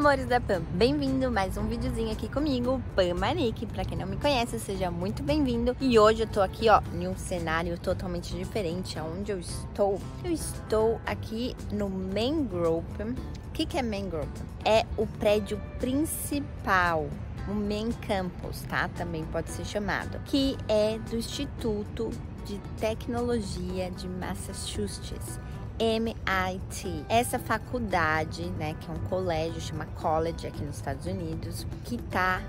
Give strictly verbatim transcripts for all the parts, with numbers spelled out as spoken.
amores da Pam, bem-vindo a mais um videozinho aqui comigo, Pam Manique. Pra quem não me conhece, seja muito bem-vindo. E hoje eu tô aqui, ó, em um cenário totalmente diferente. Aonde eu estou? Eu estou aqui no Main Group. O que que é Main Group? É o prédio principal, o Main Campus, tá? Também pode ser chamado. Que é do Instituto de Tecnologia de Massachusetts, M I T. Essa faculdade, né, que é um colégio, chama College aqui nos Estados Unidos, que está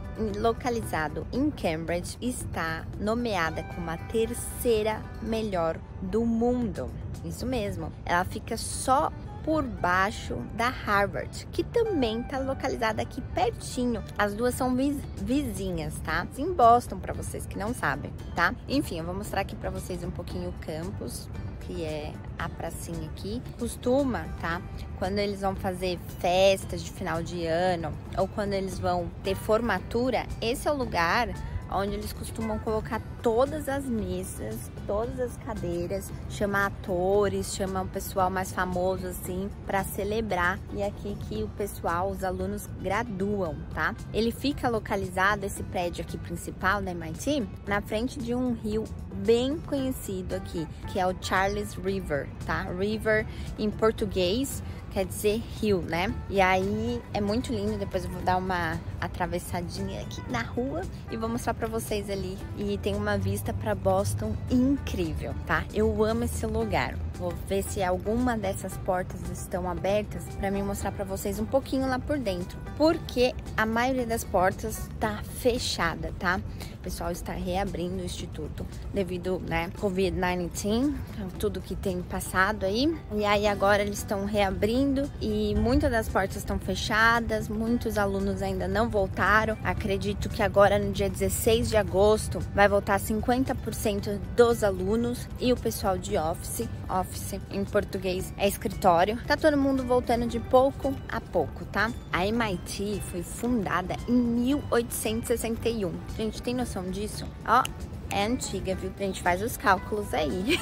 localizado em Cambridge, está nomeada como a terceira melhor do mundo. Isso mesmo, ela fica só por baixo da Harvard, que também está localizada aqui pertinho. As duas são vizinhas, tá? Em Boston, para vocês que não sabem, tá? Enfim, eu vou mostrar aqui para vocês um pouquinho o campus, que é a pracinha aqui. Costuma, tá? Quando eles vão fazer festas de final de ano ou quando eles vão ter formatura, esse é o lugar onde eles costumam colocar todas as mesas, todas as cadeiras, chamar atores, chamar o pessoal mais famoso assim para celebrar. E é aqui que o pessoal, os alunos graduam, tá? Ele fica localizado, esse prédio aqui principal da M I T, na frente de um rio bem conhecido aqui, que é o Charles River, tá? River em português quer dizer rio, né? E aí é muito lindo. Depois eu vou dar uma atravessadinha aqui na rua e vou mostrar pra vocês ali. E tem uma vista pra Boston incrível, tá? Eu amo esse lugar. Vou ver se alguma dessas portas estão abertas pra mim mostrar pra vocês um pouquinho lá por dentro, porque a maioria das portas tá fechada, tá? O pessoal está reabrindo o instituto devido, né, covid dezenove, tudo que tem passado aí. E aí agora eles estão reabrindo e muitas das portas estão fechadas, muitos alunos ainda não voltaram. Acredito que agora no dia dezesseis de agosto vai voltar cinquenta por cento dos alunos e o pessoal de office, office em português é escritório. Tá todo mundo voltando de pouco a pouco, tá? A M I T foi fundada em mil oitocentos e sessenta e um. Gente, tem noção disso? Ó, é antiga, viu? A gente faz os cálculos aí.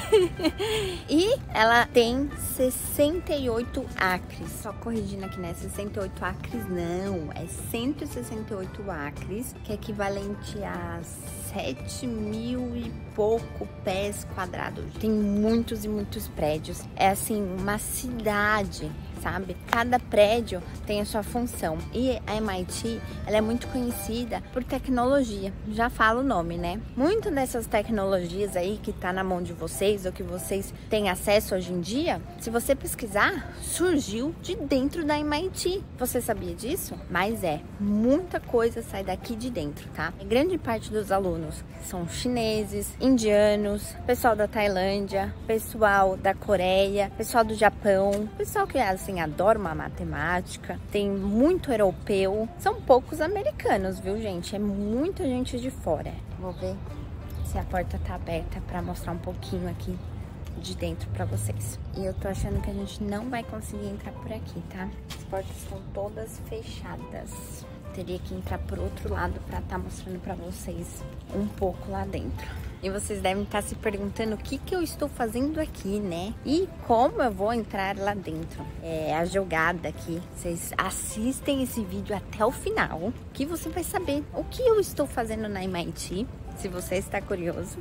E ela tem sessenta e oito acres. Só corrigindo aqui, né? sessenta e oito acres não, é cento e sessenta e oito acres, que é equivalente a sete mil e pouco pés quadrados. Tem muitos e muitos prédios. É assim, uma cidade, sabe? Cada prédio tem a sua função. E a M I T, ela é muito conhecida por tecnologia. Já fala o nome, né? Muitas dessas tecnologias aí que tá na mão de vocês ou que vocês têm acesso hoje em dia, se você pesquisar, surgiu de dentro da M I T. Você sabia disso? Mas é, muita coisa sai daqui de dentro, tá? A grande parte dos alunos são chineses, indianos, pessoal da Tailândia, pessoal da Coreia, pessoal do Japão, pessoal que assim adora uma matemática, tem muito europeu, são poucos americanos, viu, gente? É muita gente de fora. Vou ver se a porta tá aberta para mostrar um pouquinho aqui de dentro para vocês. E eu tô achando que a gente não vai conseguir entrar por aqui, tá? As portas estão todas fechadas. Teria que entrar por outro lado para estar mostrando para vocês um pouco lá dentro. E vocês devem estar se perguntando o que que eu estou fazendo aqui, né? E como eu vou entrar lá dentro. É a jogada aqui. Vocês assistem esse vídeo até o final, que você vai saber o que eu estou fazendo na M I T, se você está curioso.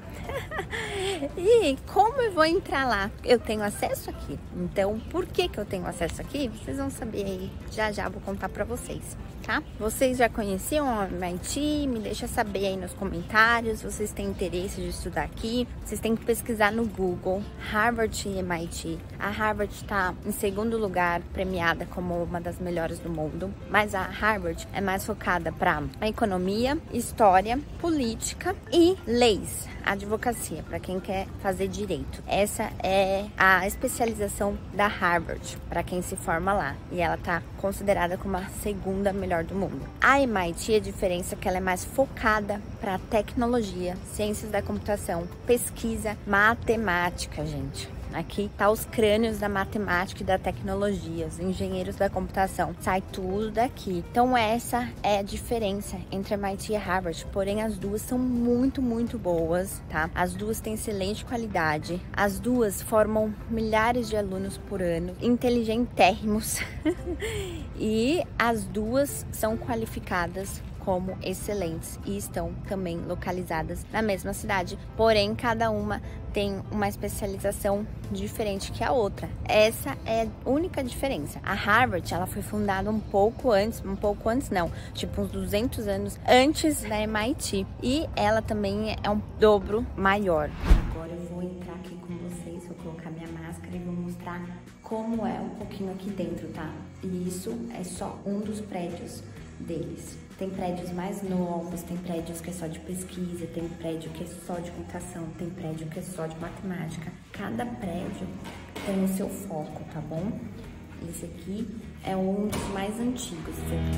E como eu vou entrar lá? Eu tenho acesso aqui. Então, por que que eu tenho acesso aqui? Vocês vão saber aí. Já já vou contar pra vocês, tá? Vocês já conheciam a M I T? Me deixa saber aí nos comentários. Vocês têm interesse de estudar aqui? Vocês têm que pesquisar no Google Harvard e M I T. A Harvard está em segundo lugar, premiada como uma das melhores do mundo. Mas a Harvard é mais focada para a economia, história, política e leis, advocacia, para quem quer fazer direito. Essa é a especialização da Harvard, para quem se forma lá. E ela tá considerada como a segunda melhor do mundo. A M I T, a diferença é que ela é mais focada para tecnologia, ciências da computação, pesquisa, matemática, gente. Aqui tá os crânios da matemática e da tecnologia, os engenheiros da computação. Sai tudo daqui. Então essa é a diferença entre a M I T e a Harvard. Porém, as duas são muito, muito boas, tá? As duas têm excelente qualidade. As duas formam milhares de alunos por ano, inteligentérrimos. E as duas são qualificadas como excelentes e estão também localizadas na mesma cidade, porém cada uma tem uma especialização diferente que a outra. Essa é a única diferença. A Harvard, ela foi fundada um pouco antes, um pouco antes não, tipo uns duzentos anos antes da M I T, e ela também é um dobro maior. Agora eu vou entrar aqui com vocês, vou colocar minha máscara e vou mostrar como é um pouquinho aqui dentro, tá? E isso é só um dos prédios deles. Tem prédios mais novos, tem prédios que é só de pesquisa, tem prédio que é só de computação, tem prédio que é só de matemática. Cada prédio tem o seu foco, tá bom? Esse aqui é um dos mais antigos.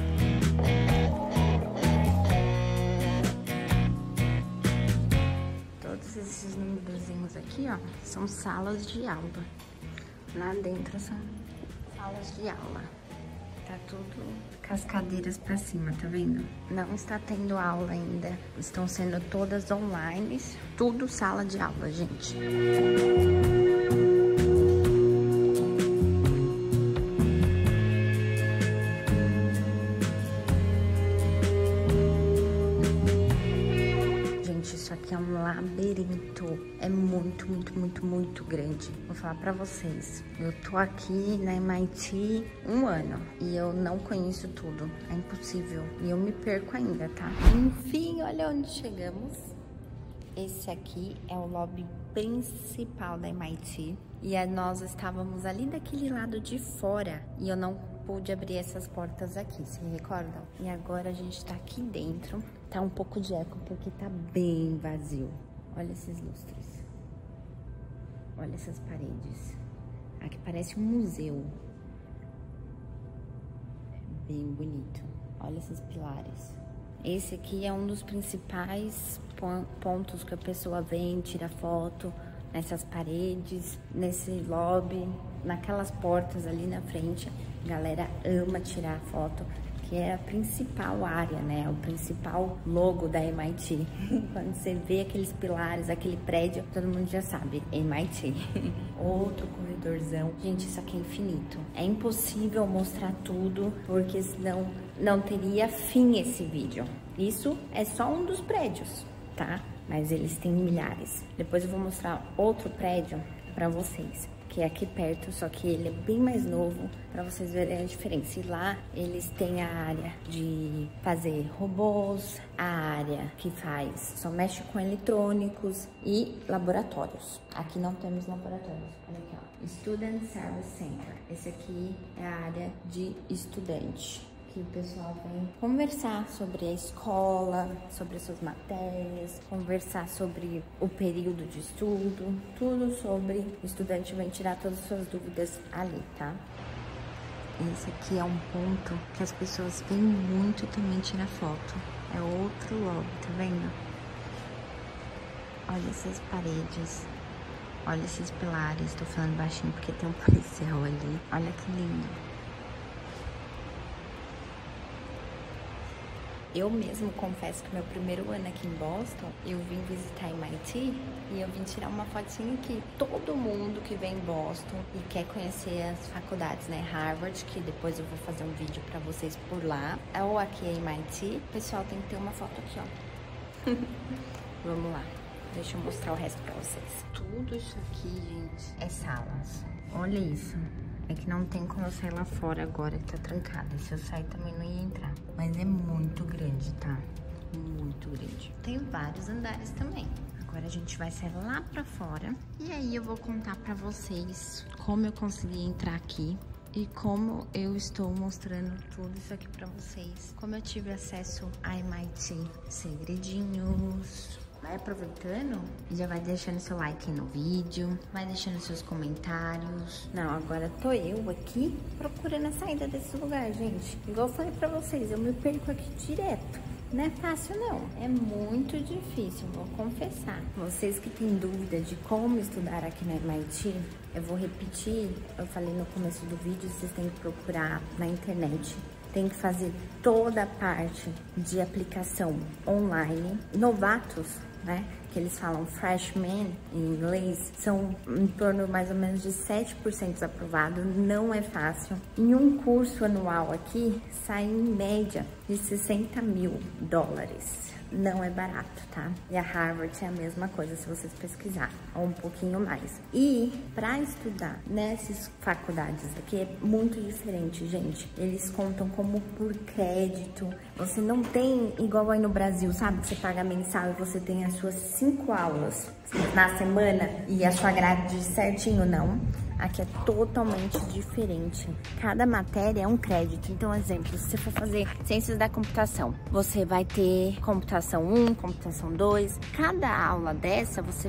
Todos esses númerozinhos aqui, ó, são salas de aula. Lá dentro são salas de aula. Tá tudo com as cadeiras pra cima, tá vendo? Não está tendo aula ainda. Estão sendo todas online. Tudo sala de aula, gente. Gente, isso aqui é um labirinto. É muito, muito, muito, muito grande. Vou falar pra vocês. Eu tô aqui na M I T um ano e eu não conheço tudo. É impossível. E eu me perco ainda, tá? Enfim, olha onde chegamos. Esse aqui é o lobby principal da M I T. E nós estávamos ali daquele lado de fora. E eu não pude abrir essas portas aqui, se recordam? E agora a gente tá aqui dentro. Tá um pouco de eco porque tá bem vazio. Olha esses lustres. Olha essas paredes. Aqui parece um museu. Bem bonito. Olha esses pilares. Esse aqui é um dos principais pontos que a pessoa vem, tira foto nessas paredes, nesse lobby, naquelas portas ali na frente. A galera ama tirar foto, que é a principal área, né? O principal logo da M I T. Quando você vê aqueles pilares, aquele prédio, todo mundo já sabe, M I T. Outro corredorzão. Gente, isso aqui é infinito. É impossível mostrar tudo, porque senão não teria fim esse vídeo. Isso é só um dos prédios, tá? Mas eles têm milhares. Depois eu vou mostrar outro prédio pra vocês, que é aqui perto, só que ele é bem mais novo, para vocês verem a diferença. E lá eles têm a área de fazer robôs, a área que faz, só mexe com eletrônicos e laboratórios. Aqui não temos laboratórios, olha aqui, ó. Student Service Center. Esse aqui é a área de estudante, que o pessoal vem conversar sobre a escola, sobre as suas matérias, conversar sobre o período de estudo, tudo sobre o estudante vem tirar todas as suas dúvidas ali, tá? Esse aqui é um ponto que as pessoas vêm muito também tirar foto. É outro lobby, tá vendo? Olha essas paredes, olha esses pilares. Tô falando baixinho porque tem um policial ali. Olha que lindo. Eu mesmo confesso que meu primeiro ano aqui em Boston, eu vim visitar a M I T e eu vim tirar uma fotinha aqui. Todo mundo que vem em Boston e quer conhecer as faculdades, né? Harvard, que depois eu vou fazer um vídeo pra vocês por lá, ou aqui a M I T, o pessoal tem que ter uma foto aqui, ó. Vamos lá, deixa eu mostrar o resto pra vocês. Tudo isso aqui, gente, é salas. Olha isso. É que não tem como eu sair lá fora agora, que tá trancada. Se eu sair também não ia entrar. Mas é muito grande, tá? Muito grande. Tem vários andares também. Agora a gente vai sair lá pra fora. E aí eu vou contar pra vocês como eu consegui entrar aqui. E como eu estou mostrando tudo isso aqui pra vocês. Como eu tive acesso a M I T. Segredinhos. Vai aproveitando e já vai deixando seu like no vídeo, vai deixando seus comentários. Não, agora tô eu aqui procurando a saída desse lugar, gente. Igual eu falei pra vocês, eu me perco aqui direto. Não é fácil não, é muito difícil, vou confessar. Vocês que têm dúvida de como estudar aqui na M I T, eu vou repetir, eu falei no começo do vídeo, vocês têm que procurar na internet. Tem que fazer toda a parte de aplicação online. Novatos, né, que eles falam freshmen em inglês, são em torno mais ou menos de sete por cento aprovado, não é fácil. Em um curso anual aqui, sai em média de sessenta mil dólares. Não é barato, tá? E a Harvard é a mesma coisa, se vocês pesquisarem, ou um pouquinho mais. E para estudar nessas faculdades aqui é muito diferente, gente. Eles contam como por crédito. Você não tem igual aí no Brasil, sabe? Que você paga mensal e você tem as suas cinco aulas na semana e a sua grade certinho, não. Aqui é totalmente diferente. Cada matéria é um crédito. Então, exemplo, se você for fazer ciências da computação, você vai ter computação um, computação dois. Cada aula dessa, você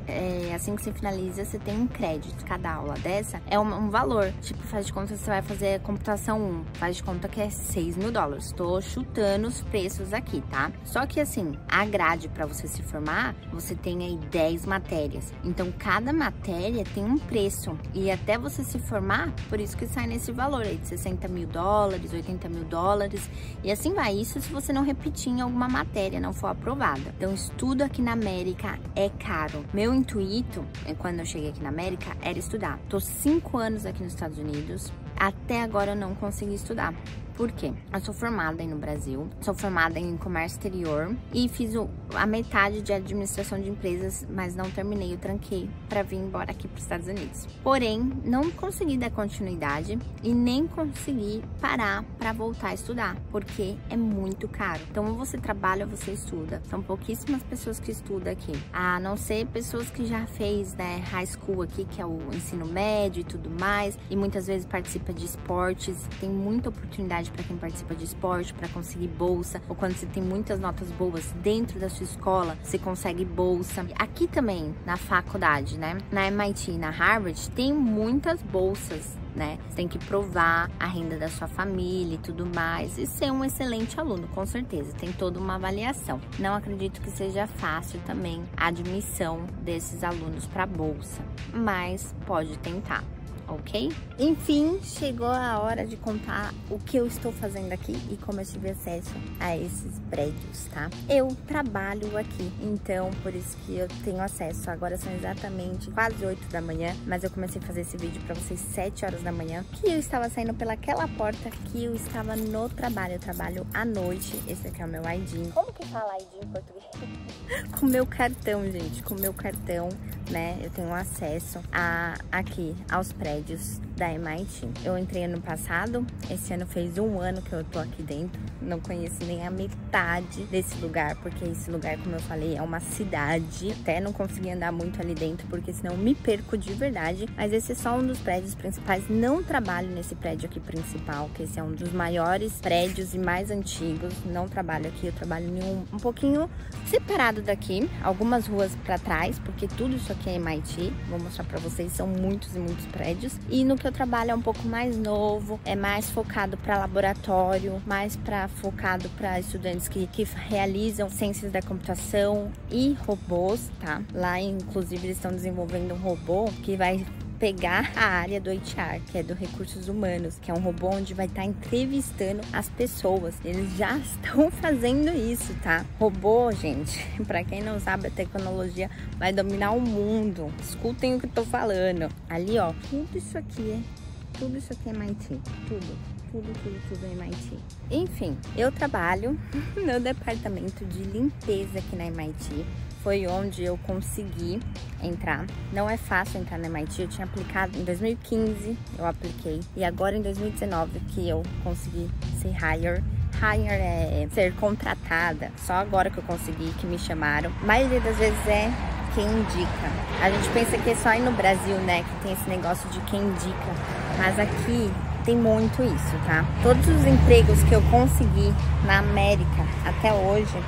é, assim que você finaliza, você tem um crédito. Cada aula dessa é um, um valor. Tipo, faz de conta que você vai fazer computação um. Faz de conta que é seis mil dólares. Tô chutando os preços aqui, tá? Só que assim, a grade para você se formar, você tem aí dez matérias. Então, cada matéria tem um preço. E até você se formar, por isso que sai nesse valor aí de sessenta mil dólares, oitenta mil dólares. E assim vai. Isso se você não repetir em alguma matéria, não for aprovada. Então, estudo aqui na América é caro. Meu intuito, quando eu cheguei aqui na América, era estudar. Tô cinco anos aqui nos Estados Unidos. Até agora eu não consegui estudar. Por quê? Eu sou formada aí no Brasil, sou formada em comércio exterior e fiz o, a metade de administração de empresas, mas não terminei, eu tranquei para vir embora aqui para os Estados Unidos. Porém, não consegui dar continuidade e nem consegui parar para voltar a estudar, porque é muito caro. Então, ou você trabalha ou você estuda. São pouquíssimas pessoas que estudam aqui, a não ser pessoas que já fez, né, high school aqui, que é o ensino médio e tudo mais, e muitas vezes participa de esportes, tem muita oportunidade para quem participa de esporte, para conseguir bolsa, ou quando você tem muitas notas boas dentro da sua escola, você consegue bolsa. Aqui também, na faculdade, né, na M I T e na Harvard, tem muitas bolsas, né? Você tem que provar a renda da sua família e tudo mais e ser um excelente aluno, com certeza. Tem toda uma avaliação. Não acredito que seja fácil também a admissão desses alunos para bolsa, mas pode tentar. Ok? Enfim, chegou a hora de contar o que eu estou fazendo aqui e como eu tive acesso a esses prédios, tá? Eu trabalho aqui, então por isso que eu tenho acesso. Agora são exatamente quase oito da manhã, mas eu comecei a fazer esse vídeo pra vocês sete horas da manhã, que eu estava saindo pelaquela porta que eu estava no trabalho. Eu trabalho à noite, esse aqui é o meu I D. Como que fala I D em português? Com meu cartão, gente, com meu cartão, né? Eu tenho acesso a, aqui aos prédios da M I T. Eu entrei ano passado, esse ano fez um ano que eu tô aqui dentro. Não conheci nem a metade desse lugar, porque esse lugar, como eu falei, é uma cidade. Até não consegui andar muito ali dentro, porque senão eu me perco de verdade. Mas esse é só um dos prédios principais. Não trabalho nesse prédio aqui principal, que esse é um dos maiores prédios e mais antigos. Não trabalho aqui, eu trabalho em um, um pouquinho separado daqui, algumas ruas pra trás, porque tudo isso aqui é M I T. Vou mostrar pra vocês, são muitos e muitos prédios. E no que eu trabalho é um pouco mais novo, é mais focado para laboratório, mais para focado para estudantes que, que realizam ciências da computação e robôs, tá? Lá, inclusive, eles estão desenvolvendo um robô que vai pegar a área do H R, que é do Recursos Humanos, que é um robô onde vai estar entrevistando as pessoas. Eles já estão fazendo isso, tá? Robô, gente, pra quem não sabe, a tecnologia vai dominar o mundo. Escutem o que eu tô falando. Ali, ó, tudo isso aqui é, tudo isso aqui é M I T, tudo. Tudo, tudo, tudo é M I T. Enfim, eu trabalho no departamento de limpeza aqui na M I T. Foi onde eu consegui entrar. Não é fácil entrar na M I T. Eu tinha aplicado em dois mil e quinze, eu apliquei. E agora em dois mil e dezenove que eu consegui ser hire. Hire é ser contratada. Só agora que eu consegui, que me chamaram. A maioria das vezes é quem indica. A gente pensa que é só aí no Brasil, né, que tem esse negócio de quem indica. Mas aqui tem muito isso, tá? Todos os empregos que eu consegui na América até hoje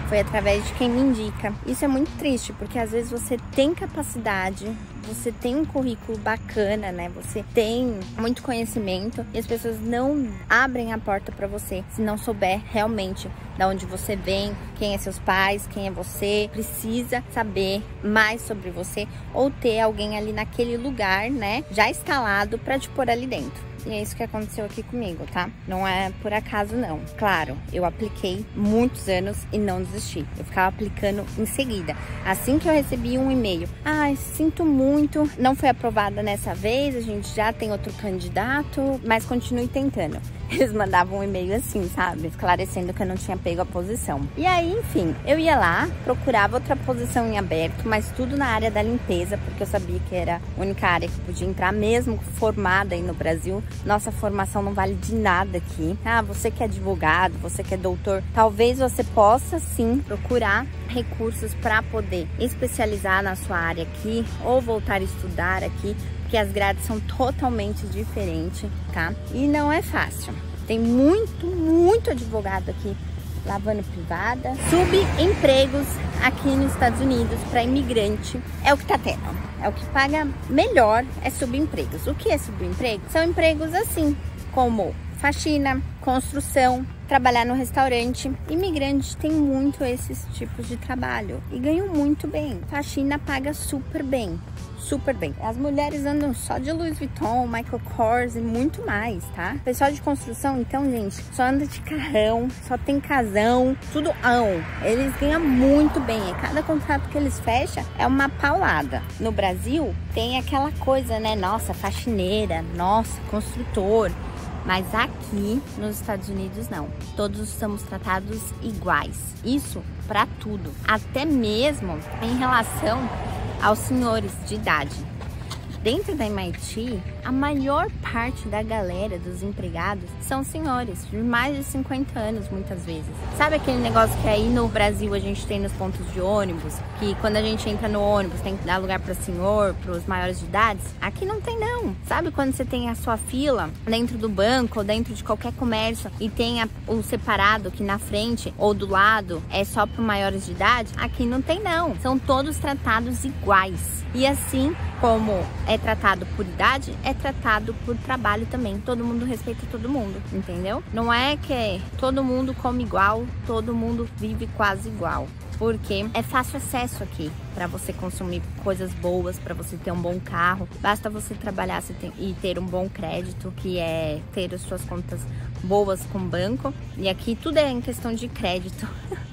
foi através de quem me indica. Isso é muito triste, porque às vezes você tem capacidade, você tem um currículo bacana, né? Você tem muito conhecimento e as pessoas não abrem a porta para você se não souber realmente de onde você vem, quem é seus pais, quem é você. Precisa saber mais sobre você ou ter alguém ali naquele lugar, né? Já instalado para te pôr ali dentro. E é isso que aconteceu aqui comigo, tá? Não é por acaso, não. Claro, eu apliquei muitos anos e não desisti. Eu ficava aplicando em seguida. Assim que eu recebi um e-mail, ai, sinto muito, não foi aprovada nessa vez, a gente já tem outro candidato, mas continue tentando. Eles mandavam um e-mail assim, sabe? Esclarecendo que eu não tinha pego a posição. E aí, enfim, eu ia lá, procurava outra posição em aberto, mas tudo na área da limpeza, porque eu sabia que era a única área que eu podia entrar, mesmo formada aí no Brasil. Nossa formação não vale de nada aqui. Ah, você que é advogado, você que é doutor, talvez você possa sim procurar recursos para poder especializar na sua área aqui ou voltar a estudar aqui, porque as grades são totalmente diferentes, tá? E não é fácil. Tem muito, muito advogado aqui lavando privada. Subempregos aqui nos Estados Unidos para imigrante é o que tá tendo. É o que paga melhor, é subempregos. O que é subemprego? São empregos assim, como faxina, construção, trabalhar no restaurante. Imigrante tem muito esses tipos de trabalho e ganham muito bem. Faxina paga super bem, super bem. As mulheres andam só de Louis Vuitton, Michael Kors e muito mais, tá? Pessoal de construção, então, gente, só anda de carrão, só tem casão, tudo ão. Eles ganham muito bem. E cada contrato que eles fecham é uma paulada. No Brasil, tem aquela coisa, né? Nossa, faxineira, nossa, construtor. Mas aqui nos Estados Unidos não. Todos estamos tratados iguais. Isso para tudo. Até mesmo em relação aos senhores de idade. Dentro da M I T, a maior parte da galera dos empregados são senhores de mais de cinquenta anos, muitas vezes. Sabe aquele negócio que aí no Brasil a gente tem nos pontos de ônibus, que quando a gente entra no ônibus tem que dar lugar para senhor, para os maiores de idade? Aqui não tem não. Sabe quando você tem a sua fila dentro do banco ou dentro de qualquer comércio e tem a, o separado que na frente ou do lado é só para maiores de idade? Aqui não tem não. São todos tratados iguais. E assim como é tratado por idade, é tratado por trabalho também. Todo mundo respeita todo mundo, entendeu? Não é que todo mundo come igual, todo mundo vive quase igual. Porque é fácil acesso aqui para você consumir coisas boas, para você ter um bom carro. Basta você trabalhar e ter um bom crédito, que é ter as suas contas boas com o banco. E aqui tudo é em questão de crédito.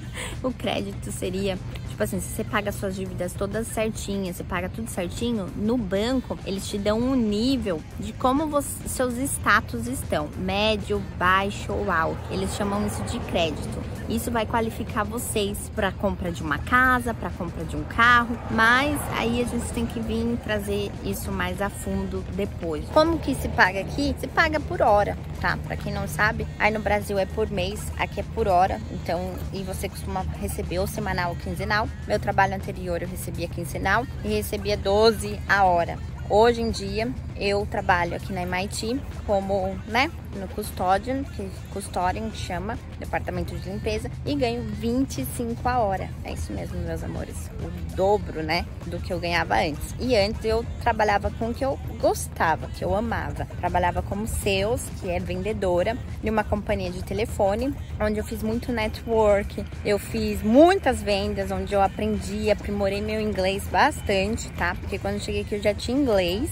O crédito seria... Tipo assim, se você paga suas dívidas todas certinhas, você paga tudo certinho, no banco eles te dão um nível de como você, seus status estão, médio, baixo ou alto. Eles chamam isso de crédito. Isso vai qualificar vocês para compra de uma casa, para compra de um carro, mas aí a gente tem que vir trazer isso mais a fundo depois. Como que se paga aqui? Se paga por hora, tá? Para quem não sabe, aí no Brasil é por mês, aqui é por hora, então, e você costuma receber ou semanal ou quinzenal. Meu trabalho anterior eu recebia quinzenal e recebia doze a hora. Hoje em dia eu trabalho aqui na M I T como, né, no custodian, que custodian que chama, departamento de limpeza, e ganho vinte e cinco a hora. É isso mesmo, meus amores, o dobro, né, do que eu ganhava antes. E antes eu trabalhava com o que eu gostava, que eu amava. Trabalhava como sales, que é vendedora, de uma companhia de telefone, onde eu fiz muito network, eu fiz muitas vendas, onde eu aprendi, aprimorei meu inglês bastante, tá? Porque quando eu cheguei aqui eu já tinha inglês,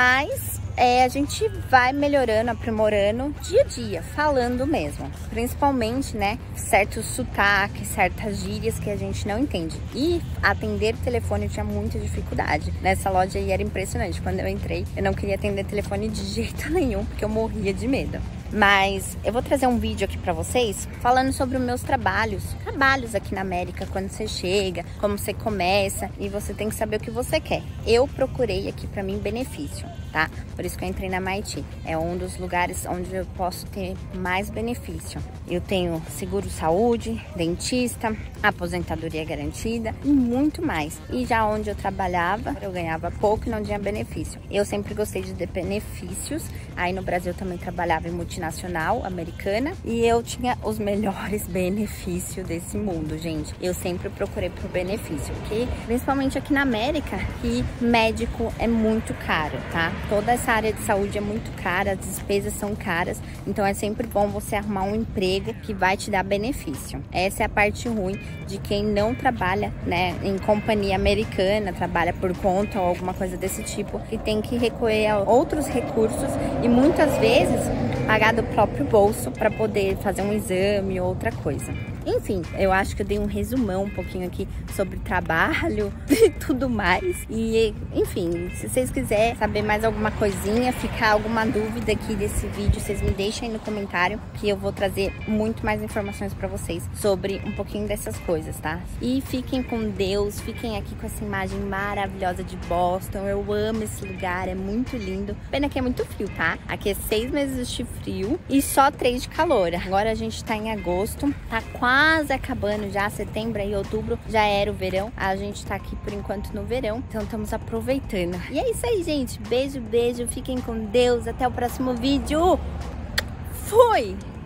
mas é, a gente vai melhorando, aprimorando dia a dia, falando mesmo. Principalmente, né, certos sotaques, certas gírias que a gente não entende. E atender telefone eu tinha muita dificuldade. Nessa loja aí era impressionante. Quando eu entrei, eu não queria atender telefone de jeito nenhum, porque eu morria de medo. Mas eu vou trazer um vídeo aqui pra vocês falando sobre os meus trabalhos. Trabalhos aqui na América, quando você chega, como você começa, e você tem que saber o que você quer. Eu procurei aqui pra mim benefício. tá? Por isso que eu entrei na Maiti. É um dos lugares onde eu posso ter mais benefício. Eu tenho seguro saúde, dentista, aposentadoria garantida e muito mais. E já onde eu trabalhava, eu ganhava pouco e não tinha benefício. Eu sempre gostei de ter benefícios. Aí no Brasil eu também trabalhava em multinacional americana e eu tinha os melhores benefícios desse mundo, gente. Eu sempre procurei por benefício, porque principalmente aqui na América, que médico é muito caro, tá? Toda essa área de saúde é muito cara, as despesas são caras, então é sempre bom você arrumar um emprego que vai te dar benefício. Essa é a parte ruim de quem não trabalha, né, em companhia americana, trabalha por conta ou alguma coisa desse tipo, e tem que recorrer a outros recursos e muitas vezes pagar do próprio bolso para poder fazer um exame ou outra coisa. Enfim, eu acho que eu dei um resumão um pouquinho aqui sobre trabalho e tudo mais. E, enfim, se vocês quiserem saber mais alguma coisinha, ficar alguma dúvida aqui desse vídeo, vocês me deixem aí no comentário, que eu vou trazer muito mais informações pra vocês sobre um pouquinho dessas coisas, tá? E fiquem com Deus, fiquem aqui com essa imagem maravilhosa de Boston. Eu amo esse lugar, é muito lindo. Pena que é muito frio, tá? Aqui é seis meses de frio e só três de calor. Agora a gente tá em agosto, tá quase quase acabando já, setembro e outubro já era o verão. A gente tá aqui por enquanto no verão, então estamos aproveitando. E é isso aí, gente. Beijo, beijo. Fiquem com Deus. Até o próximo vídeo. Fui!